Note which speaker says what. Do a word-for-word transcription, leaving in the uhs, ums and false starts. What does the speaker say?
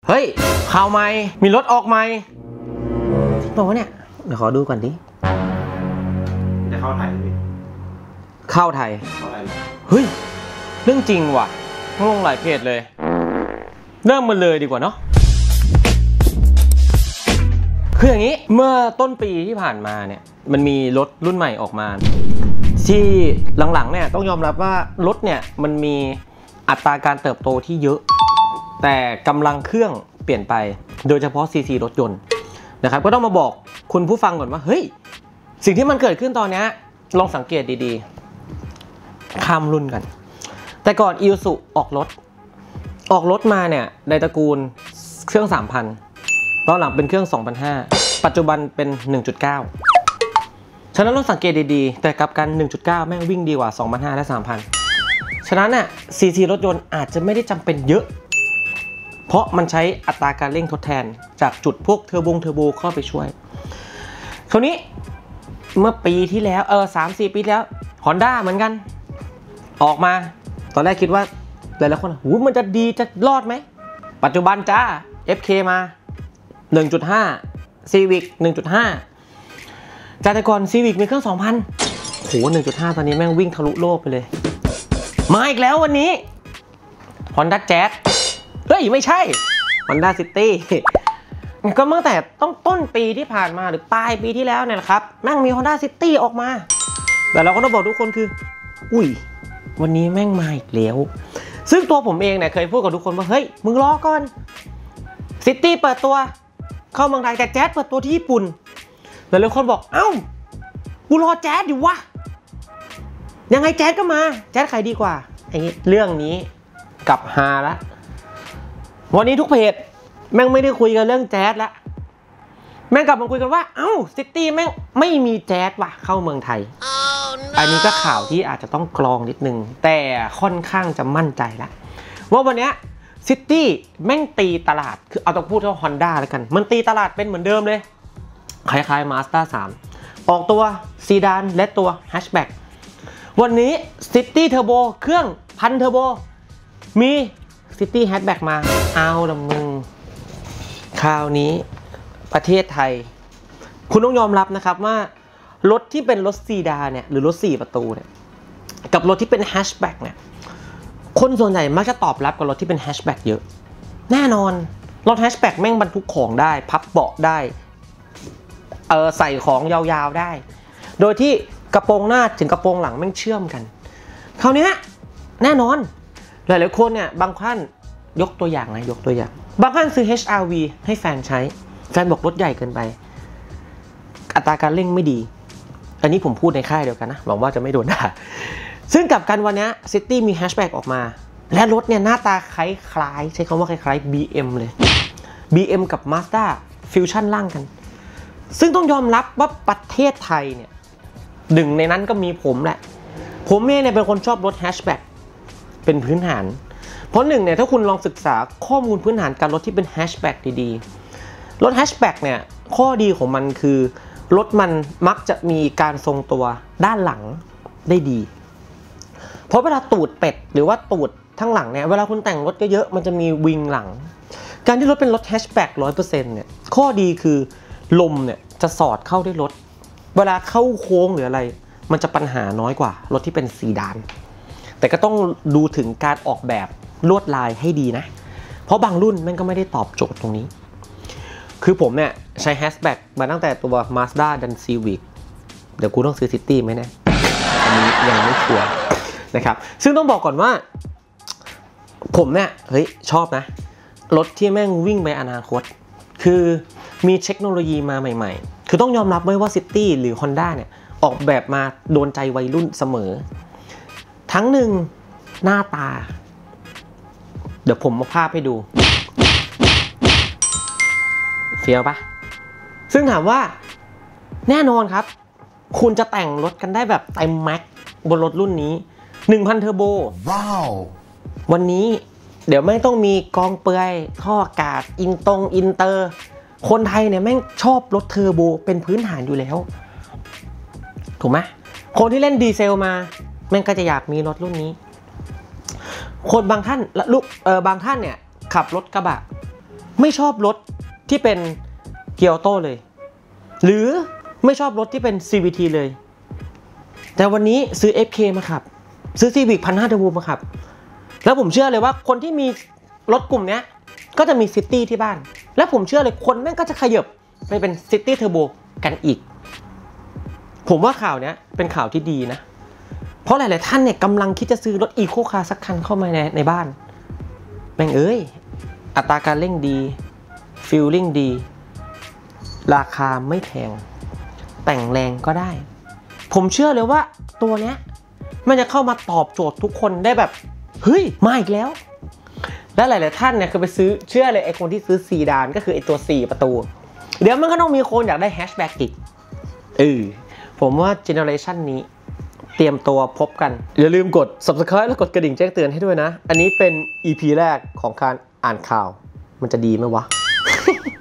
Speaker 1: เฮ้ยข่าวใหม่มีรถออกใหม่บอกว่าเนี่ยเดี๋ยวขอดูก่อนดิ
Speaker 2: จะเข้าไทยไหม
Speaker 1: เข้าไทยเข้าไทยเฮ้ยเรื่องจริงว่ะลงหลายเพจเลยเริ่มมาเลยดีกว่าเนาะคืออย่างนี้เมื่อต้นปีที่ผ่านมาเนี่ยมันมีรถรุ่นใหม่ออกมาที่หลังๆเนี่ยต้องยอมรับว่ารถเนี่ยมันมีอัตราการเติบโตที่เยอะแต่กำลังเครื่องเปลี่ยนไปโดยเฉพาะซีซีรถยนต์นะครับก็ต้องมาบอกคุณผู้ฟังก่อนว่าเฮ้ยสิ่งที่มันเกิดขึ้นตอนนี้ลองสังเกตดีๆข้ามรุ่นกันแต่ก่อนอิซูซุออกรถออกรถมาเนี่ยในตระกูลเครื่อง สามพัน ตอนหลังเป็นเครื่อง สองพันห้าร้อย ปัจจุบันเป็น หนึ่งจุดเก้า ฉะนั้นเราสังเกตดีๆแต่กลับกัน หนึ่งจุดเก้า แม่งวิ่งดีกว่า สองพันห้าร้อย และ สามพัน ฉะนั้นน่ะซีซีรถยนต์อาจจะไม่ได้จำเป็นเยอะเพราะมันใช้อัตราการเร่งทดแทนจากจุดพวกเทอร์โบเทอร์โบเข้าไปช่วยคราวนี้เมื่อปีที่แล้วเออ สามสี่ ปีแล้ว Honda เหมือนกันออกมาตอนแรกคิดว่าหลายๆคนหูมันจะดีจะรอดไหมปัจจุบันจ้า เอฟ เค มา หนึ่งจุดห้า Civic หนึ่งจุดห้า จากแต่ก่อน Civic มีเครื่อง สองพัน โห หนึ่งจุดห้า ตอนนี้แม่งวิ่งทะลุโลกไปเลยมาอีกแล้ววันนี้ Honda Jazz เฮ้ยไม่ใช่ Honda City ก็ตั้งแต่ต้องต้นปีที่ผ่านมาหรือปลายปีที่แล้วเนี่ยแหละครับแม่งมี Honda City ออกมาแต่เราก็ต้องบอกทุกคนคืออุ้ยวันนี้แม่งมาอีกแล้วซึ่งตัวผมเองเนี่ยเคยพูดกับทุกคนว่าเฮ้ยมึงรอก่อน City เปิดตัวเข้าเมืองไทยแต่แจ๊สเปิดตัวที่ญี่ปุ่นหลายๆคนบอกเอ้ากูรอแจ๊สอยู่วะยังไงแจ๊สก็มาแจ๊สใครดีกว่าไอ้เรื่องนี้กลับฮาละวันนี้ทุกเพจแม่งไม่ได้คุยกันเรื่องแจ๊สละแม่งกลับมาคุยกันว่าเอ้าซิตี้แม่งไม่มีแจ๊สว่ะเข้าเมืองไทย oh, no. อันนี้ก็ข่าวที่อาจจะต้องกรองนิดนึงแต่ค่อนข้างจะมั่นใจละว่าวันนี้ซิตี้แม่งตีตลาดคือเอาต้องพูดว่า Honda แล้วกันมันตีตลาดเป็นเหมือนเดิมเลยคล้ายๆ Mazda สาม ออกตัวซีดานและตัวแฮชแบ็กวันนี้ City Turbo เครื่องพันเทอร์โบมี City Hatchback มาเอาละมึงคราวนี้ประเทศไทยคุณต้องยอมรับนะครับว่ารถที่เป็นรถซีดานเนี่ยหรือรถสี่ประตูเนี่ยกับรถที่เป็นแฮชแบ็กเนี่ยคนส่วนใหญ่มักจะตอบรับกับรถที่เป็นแฮชแบ็กเยอะแน่นอนรถแฮชแบ็กแม่งบรรทุกของได้พับเบาะได้เออใส่ของยาวๆได้โดยที่กระโปรงหน้าถึงกระโปรงหลังแม่งเชื่อมกันคราวนี้แน่นอนหลายๆคนเนี่ยบางท่านยกตัวอย่างนะยกตัวอย่างบางท่านซื้อ เอช อาร์ วี ให้แฟนใช้แฟนบอกรถใหญ่เกินไปอัตราการเร่งไม่ดีอันนี้ผมพูดในค่ายเดียวกันนะหวังว่าจะไม่โดนด่าซึ่งกับกันวันนี้ City มีแฮชแบ็กออกมาและรถเนี่ยหน้าตาคล้ายๆใช้คำว่าคล้ายๆ บี เอ็ม เลย บี เอ็ม กับ Mazda ฟิวชั่นร่างกันซึ่งต้องยอมรับว่าประเทศไทยเนี่ยหนึ่งในนั้นก็มีผมแหละผมเองเนี่ยเป็นคนชอบรถแฮชแบ็กเป็นพื้นฐานเพราะหนึ่งเนี่ยถ้าคุณลองศึกษาข้อมูลพื้นฐานการรถที่เป็นแฮชแบ็กดีๆรถแฮชแบ็กเนี่ยข้อดีของมันคือรถมันมักจะมีการทรงตัวด้านหลังได้ดีเพราะเวลาตูดเป็ดหรือว่าตูดทั้งหลังเนี่ยเวลาคุณแต่งรถเยอะๆมันจะมีวิงหลังการที่รถเป็นรถแฮชแบ็ก ร้อยเปอร์เซ็นต์ เนี่ยข้อดีคือลมเนี่ยจะสอดเข้าได้รถเวลาเข้าโค้งหรืออะไรมันจะปัญหาน้อยกว่ารถที่เป็นซีดานแต่ก็ต้องดูถึงการออกแบบลวดลายให้ดีนะเพราะบางรุ่นมันก็ไม่ได้ตอบโจทย์ตรงนี้คือผมเนี่ยใช้แฮชแบ็กมาตั้งแต่ตัว Mazda ดัน Civic เดี๋ยวกูต้องซื้อ City ไหมเนี่ยอันนี้ยังไม่ชัวร์นะครับซึ่งต้องบอกก่อนว่าผมเนี่ยเฮ้ยชอบนะรถที่แม่งวิ่งไปอนาคตคือมีเทคโนโลยีมาใหม่ๆคือต้องยอมรับไว้ว่า City หรือ Honda เนี่ยออกแบบมาโดนใจวัยรุ่นเสมอทั้งหนึ่งหน้าตาเดี๋ยวผมมาภาพให้ดูเฟี้ยวปะซึ่งถามว่าแน่นอนครับคุณจะแต่งรถกันได้แบบเต็มแม็กบนรถรุ่นนี้ หนึ่งพัน เทอร์โบว้าววันนี้เดี๋ยวไม่ต้องมีกองเปลือยท่ออากาศอินตรงอินเตอร์คนไทยเนี่ยแม่งชอบรถเทอร์โบเป็นพื้นฐานอยู่แล้วถูกไหมคนที่เล่นดีเซลมาแม่งก็จะอยากมีรถรุ่นนี้คนบางท่านและลูกเออบางท่านเนี่ยขับรถกระบะไม่ชอบรถที่เป็นเกียร์ออโต้เลยหรือไม่ชอบรถที่เป็น ซี วี ที เลยแต่วันนี้ซื้อ เอฟ เค มาขับซื้อ Civic หนึ่งพันห้าร้อย Turbo มาขับแล้วผมเชื่อเลยว่าคนที่มีรถกลุ่มนี้ก็จะมีซิตี้ที่บ้านแล้วผมเชื่อเลยคนแม่งก็จะขยับไปเป็นซิตี้เทอร์โบกันอีกผมว่าข่าวนี้เป็นข่าวที่ดีนะเพราะหลายๆท่านเนี่ยกำลังคิดจะซื้อรถอีโคคาร์สักคันเข้ามาในในบ้านแม่งเอ้ยอัตราการเร่งดีฟีลลิ่งดีราคาไม่แพงแต่งแรงก็ได้ผมเชื่อเลยว่าตัวเนี้ยมันจะเข้ามาตอบโจทย์ทุกคนได้แบบเฮ้ยมาอีกแล้วและหลายๆท่านเนี่ยคือไปซื้อเชื่อเลยไอ้คนที่ซื้อซีดานก็คือไอ้ตัวสี่ประตูเดี๋ยวมันก็ต้องมีคนอยากได้แฮชแบ็กอีกเออผมว่าเจเนอเรชันนี้เตรียมตัวพบกันอย่าลืมกด ซับสไครบ์ และกดกระดิ่งแจ้งเตือนให้ด้วยนะอันนี้เป็น อี พี แรกของการอ่านข่าวมันจะดีไหมวะ